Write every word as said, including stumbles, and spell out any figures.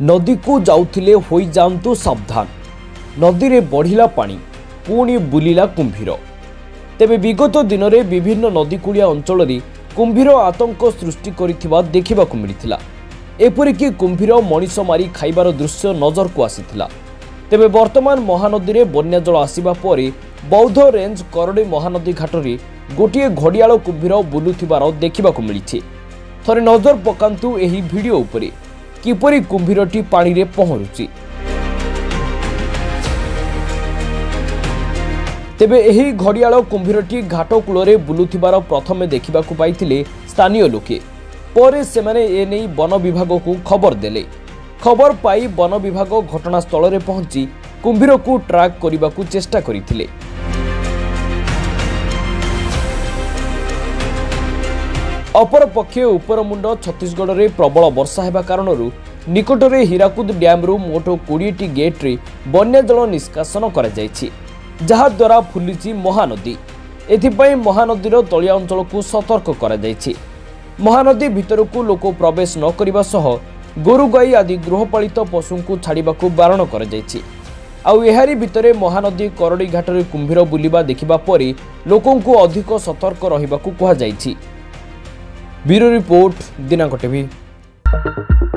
नदी को जाउथिले होई जांतु सावधान। नदी रे बढ़िला पानी पुणी बुलिला कुंभीर। तेबे विगत दिन में विभिन्न नदीकूलिया अंचल में कुंभीर आतंक सृष्टि करिथिबा देखिबाकु मिलिथिला। एपरिकी कुंभीर मनीष मारी खाइबार दृश्य नजर को आसीथिला। तेबे वर्तमान महानदी रे बन्या जल आसीबा परे बौद्ध रेंज करडी महानदी घाट रे गोटिए घड़ियाल कुंभीर बुलुथिबार देखिबाकु मिलिछि। थरे नजर पकांतु एही वीडियो उपरे किपरि कुंभीरटी पानी रे पहरुछि। तेबे एही घड़ियाल कुंभीरटी घाट कूल बुलुथिबार प्रथमे देखिबाकु पाइथिले स्थानीय लोके। परे सेमाने एनेई वन विभाग को खबर देले। खबर पाई वन विभाग घटनास्थल रे पहुंची कुंभीर को ट्रैक करिबाकु चेष्टा करिथिले। अपर पक्षे उपरमुंड छत्तीसगढ़ रे प्रबल वर्षा हेबा कारणरू निकटरे हीराकुद डैम रु मोट बीस टी गेट रे बन्या जल निष्कासन करा जायछि, जहा द्वारा फुलिछि महानदी। एथिपई महानदीर तलिया अंचल को सतर्क करा जायछि। महानदी भितर को लोक प्रवेश न करिबा सह गोरु गाई आदि गृहपालित पशु को छाड़िबाकु बारण करा जायछि। आउ एहारी भितरे महानदी करडी घाटरे कुंभीर बुलिबा देखिबा परे लोकों को अधिक सतर्क रहिबाकु कुहा जायछि। ब्यूरो रिपोर्ट दिनांक टीवी।